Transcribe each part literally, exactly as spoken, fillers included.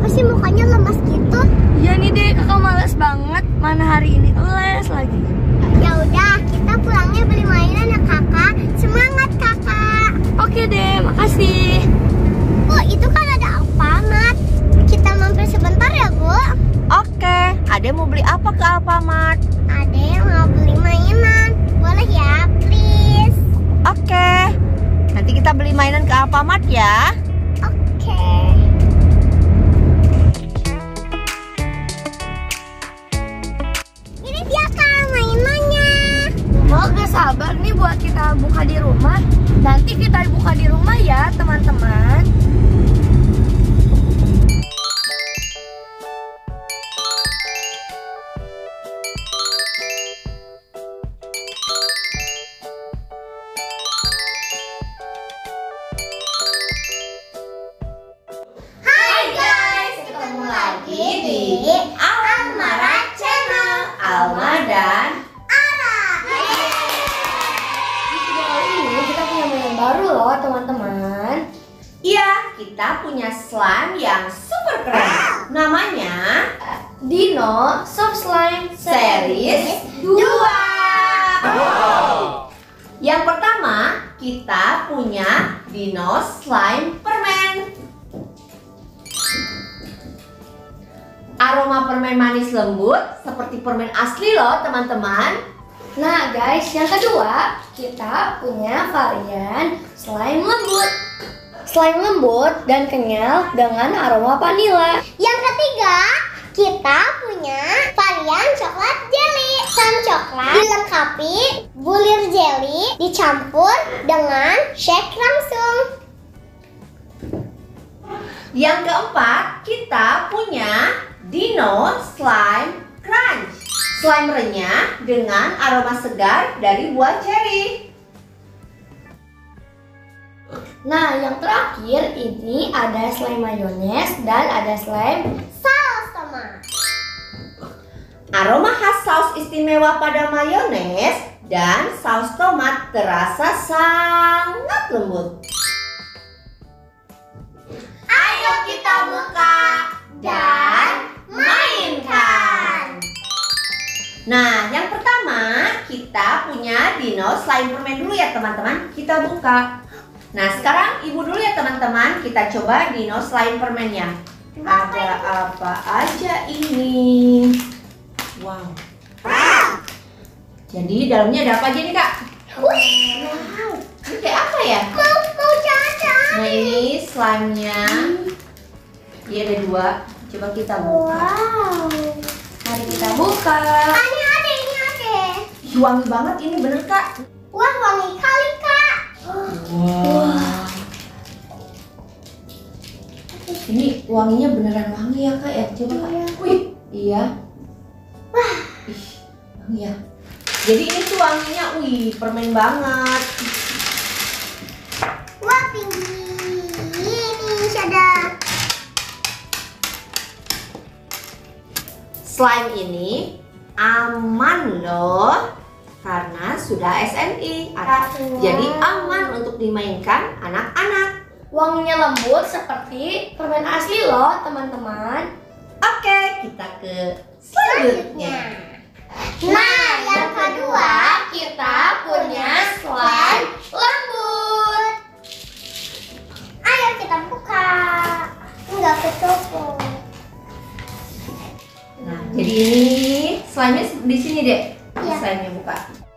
sih mukanya lemas gitu? Iya nih deh, kakak males banget. Mana hari ini les lagi. Ya udah, kita pulangnya beli mainan ya kakak. Semangat kakak. Oke deh, makasih. Bu, itu kan ada Alfamart. Kita mampir sebentar ya, Bu. Oke, Ade mau beli apa ke Alfamart? Ade mau beli mainan. Boleh ya, please? Oke, nanti kita beli mainan ke Alfamart ya. Oke. Ini dia kak mainannya. Mau gak sabar nih buat kita buka di rumah. Nanti kita buka di rumah ya teman-teman. Hai guys, ketemu lagi di Almara Channel, Alma dan Ara. Di video kali ini kita punya mainan baru loh teman-teman. Iya, kita punya slime yang super keren. Namanya Dino Soft Slime Series dua. Yang pertama, kita punya Dino Slime Permen. Aroma permen manis lembut seperti permen asli loh teman-teman. Nah guys, yang kedua kita punya varian slime lembut. Slime lembut dan kenyal dengan aroma vanila. Yang ketiga, kita punya varian coklat jelly. Slime coklat dilengkapi bulir jelly dicampur dengan shake langsung. Yang keempat, kita punya Dino Slime Crunch. Slime renyah dengan aroma segar dari buah cherry. Nah yang terakhir ini ada slime mayones dan ada slime Saus tomat. Aroma khas saus istimewa pada mayones dan saus tomat terasa sangat lembut. Ayo kita buka dan mainkan. Nah, yang pertama kita punya Dino Slime Permen dulu ya teman-teman. Kita buka. Nah, sekarang ibu dulu ya teman-teman. Kita coba Dino Slime Permennya. Ada apa aja ini? Wow. Jadi dalamnya ada apa aja nih kak? Wow. Ini kayak apa ya? Mau mau caca. Nah ini slime-nya. Iya ada dua. Coba kita buka. Wow. Mari kita buka. Ini ada, ini ada. Ih, wangi banget ini bener kak. Wah, wangi kali kak. Wow. Ini wanginya beneran wangi ya kak ya. Coba kak. Iya. Wih, iya. Wah, ih, wangi ya. Jadi ini tuh wanginya, wih, permen banget. Wah, tinggi. Ini ada. Slime ini aman loh karena sudah S N I. Jadi aman untuk dimainkan anak-anak. Wanginya lembut seperti permen asli loh teman-teman. Oke, kita ke selanjutnya. Nah, yang kedua kita punya slime lembut. ayo kita buka. Enggak kecopo. Nah, jadi ini slime-nya di sini deh. Iya. Slime-nya buka.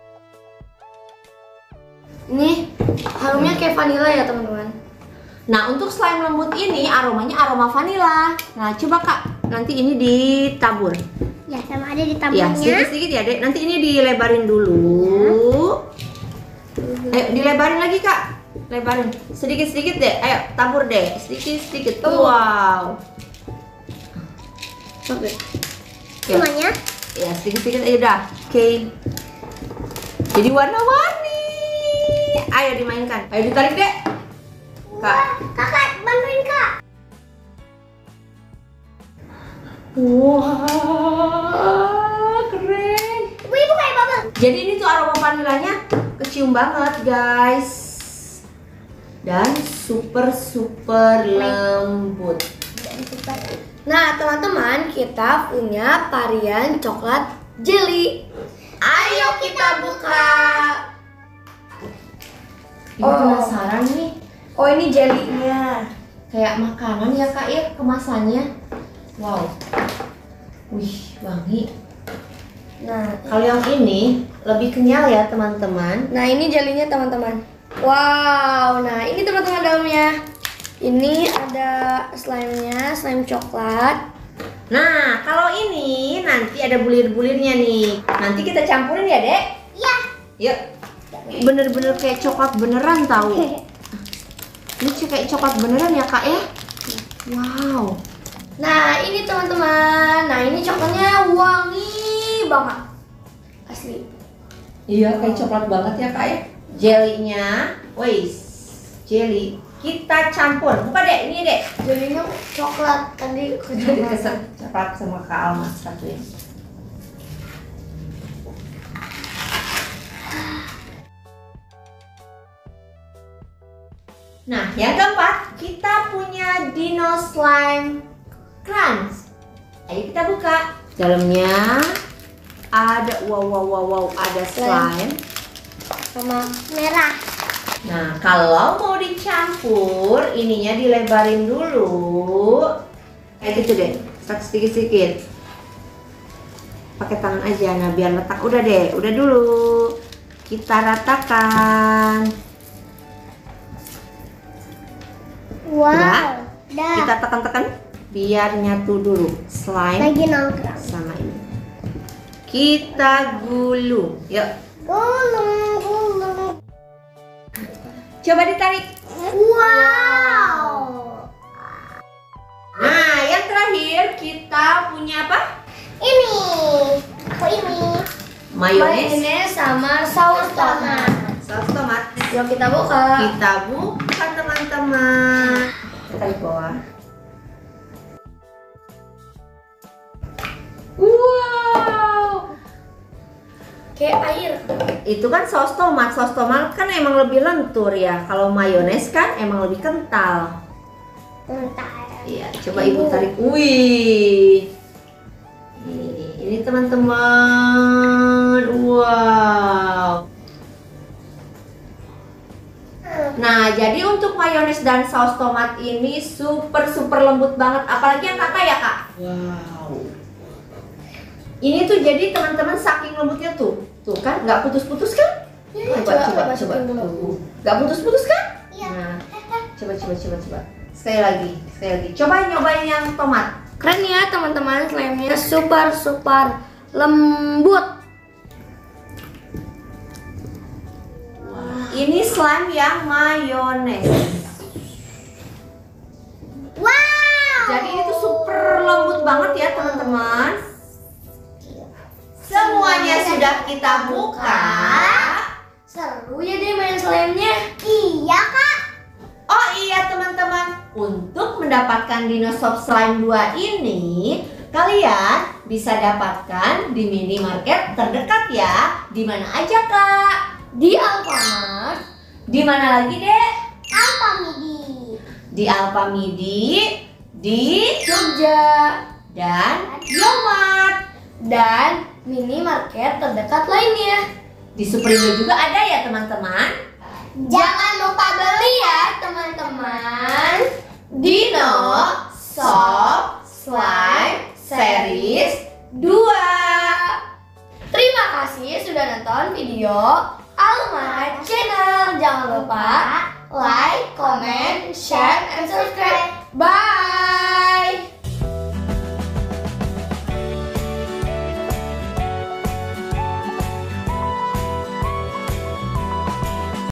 Ini harumnya kayak vanila ya teman-teman. Nah, untuk slime lembut ini aromanya aroma vanila. Nah, coba kak, nanti ini ditabur. Ya, sama ada di Ya, tampangnya. sedikit-sedikit ya dek. Nanti ini dilebarin dulu. Ayo, dilebarin lagi kak. Lebarin. Sedikit-sedikit deh. Ayo, tabur deh. Sedikit-sedikit. Tuh. Wow. Oke. Ya, Semuanya. ya sedikit-sedikit aja dah. Oke. Jadi warna-warni. Ayo dimainkan. Ayo ditarik dek. Kak. Wah, kakak bantuin kak. Wah, keren. Ibu ibu kayak bubble. Jadi ini tuh aroma vanilanya kecium banget guys. Dan super super lembut. Dan super Nah, teman-teman, kita punya varian coklat jelly. Ayo kita buka. Ibu Oh. penasaran nih. Oh, ini jelly-nya. Kayak makanan ya Kak ya kemasannya. Wow. Wih, wangi. Nah, Kalau yang ini lebih kenyal ya teman-teman. nah ini jelly-nya teman-teman. Wow, nah ini teman-teman dalamnya. Ini ada slime-nya, slime coklat. Nah, kalau ini nanti ada bulir-bulirnya nih. Nanti kita campurin ya, Dek? Iya. Yuk. Bener-bener kayak coklat beneran tahu. Ini kayak coklat beneran ya, Kak ya? Wow. Nah, ini teman-teman. Nah, ini coklatnya wangi banget. Asli. Iya, kayak coklat banget ya, Kak ya? Jelly-nya, wais, jelly kita campur. Buka Dek, ini Dek. Jelly-nya coklat tadi Jadi keser coklat sama Kak Alma satunya. Nah, yang keempat, kita punya Dino Slime Crunch. Ayo kita buka. Dalamnya ada wow wow wow wow ada slime sama Merah. Nah, kalau mau dicampur, ininya dilebarin dulu. Kayak gitu deh, sedikit-sedikit. Pakai tangan aja, nah biar letak. Udah deh, udah dulu. Kita ratakan. Wow. Udah? Dah. Kita tekan-tekan biar nyatu dulu slime Lagi nongkrong. sama ini. Kita gulung. Yuk, Gulung, gulung. coba ditarik. Wow. Nah, yang terakhir kita punya apa? Ini. Aku ini. Mayones. mayonnaise sama saus tomat. Saus tomat. Yuk kita buka. Kita buka teman-teman. Kita di bawah. Wow. Kayak air. Itu kan saus tomat. Saus tomat kan emang lebih lentur ya. Kalau mayones kan emang lebih kental. Bentar. Iya, coba ibu tarik. Wih. Ini, ini teman-teman. Wow. Nah, jadi untuk mayones dan saus tomat ini super super lembut banget. Apalagi yang kakak ya kak. Wow. Ini tuh jadi teman-teman saking lembutnya tuh, tuh kan nggak putus-putus kan? Ya, Coba coba coba. masukin dulu. Tuh, nggak putus-putus kan? Iya. Nah, coba coba coba coba. Sekali lagi, sekali lagi. Coba nyobain yang tomat. Keren ya teman-teman, slime-nya super super lembut. Ini slime yang mayones. Wow. Jadi ini tuh super lembut banget ya teman-teman. Semuanya sudah kita buka. Seru ya deh main slime-nya. Iya kak. Oh iya teman-teman, untuk mendapatkan Dino Soft Slime dua ini, kalian bisa dapatkan di minimarket terdekat ya. Di mana aja kak? Di Alfamart. Di mana lagi dek? Alpamidi. Di Alpamidi, di Jogja dan Yomart. dan minimarket terdekat lainnya. Di Superindo juga ada ya teman-teman. Jangan lupa beli ya teman-teman. Dino Soft Slime Series dua. Terima kasih sudah nonton video Alma Channel. Jangan lupa like, comment, share, and subscribe. Bye.